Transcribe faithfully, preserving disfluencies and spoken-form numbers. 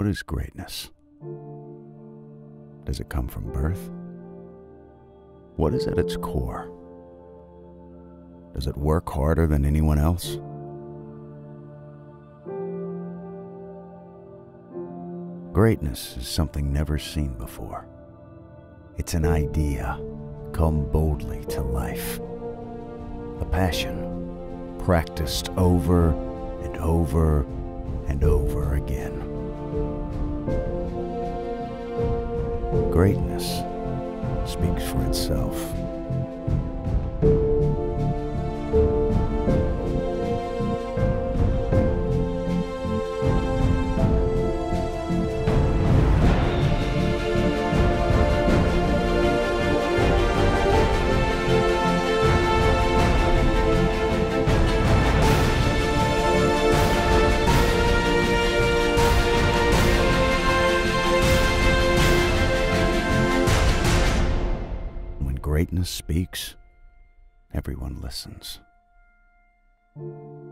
What is greatness? Does it come from birth? What is at its core? Does it work harder than anyone else? Greatness is something never seen before. It's an idea come boldly to life. A passion practiced over and over and over again. Greatness speaks for itself. Greatness speaks, everyone listens.